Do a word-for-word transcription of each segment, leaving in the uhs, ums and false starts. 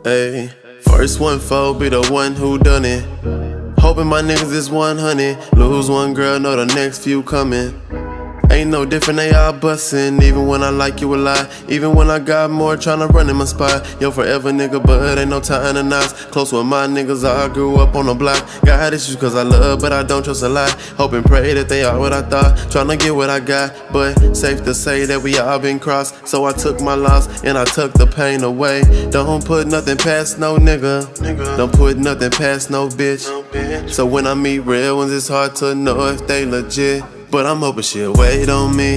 Ayy, first one foe be the one who done it. Hoping my niggas is one hundred. Lose one girl, know the next few coming. Ain't no different, they all bustin'. Even when I like you a lot, even when I got more tryna run in my spot. Yo, forever nigga, but ain't no time to knots. Close with my niggas, I grew up on the block. Got issues cause I love, but I don't trust a lot. Hope and pray that they are what I thought. Tryna get what I got, but safe to say that we all been crossed. So I took my loss and I took the pain away. Don't put nothing past no nigga. Don't put nothing past no bitch. So when I meet real ones, it's hard to know if they legit. But I'm hoping she'll wait on me.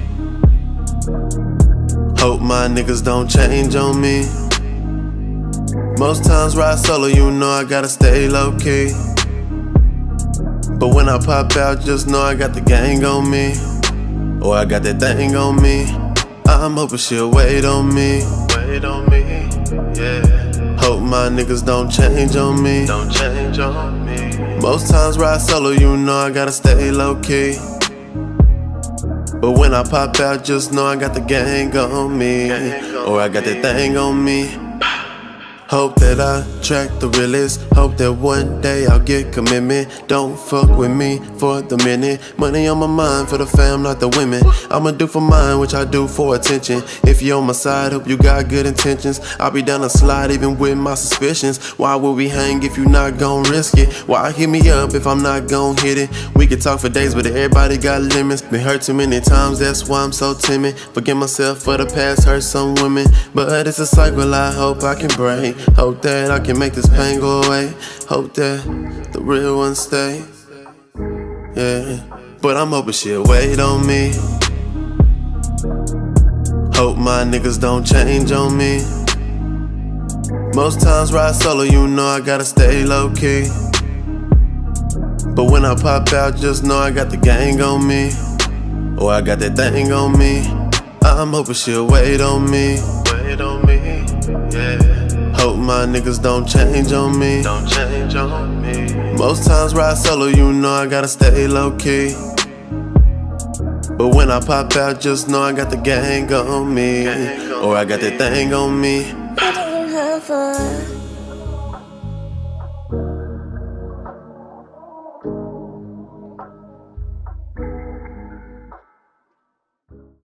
Hope my niggas don't change on me. Most times ride solo, you know I gotta stay low-key. But when I pop out, just know I got the gang on me. Or I got that thing on me. I'm hoping she'll wait on me. Wait on me, yeah. Hope my niggas don't change on me. Don't change on me. Most times ride solo, you know I gotta stay low-key. But when I pop out, just know I got the gang on me. Or I got that thing on me. Hope that I attract the realest. Hope that one day I'll get commitment. Don't fuck with me for the minute. Money on my mind for the fam, not the women. I'ma do for mine, which I do for attention. If you on my side, hope you got good intentions. I'll be down a slide even with my suspicions. Why would we hang if you not gon' risk it? Why hit me up if I'm not gon' hit it? We could talk for days, but everybody got limits. Been hurt too many times, that's why I'm so timid. Forgive myself for the past, hurt some women. But it's a cycle I hope I can break. Hope that I can make this pain go away. Hope that the real ones stay. Yeah, but I'm hoping she'll wait on me. Hope my niggas don't change on me. Most times ride solo, you know I gotta stay low-key. But when I pop out, just know I got the gang on me. Or I got that thing on me. I'm hoping she'll wait on me. Wait on me, yeah. Hope my niggas don't change on me. Don't change on me. Most times ride solo, you know I gotta stay low-key. But when I pop out, just know I got the gang on me. Or I got that thing on me. What do you have for?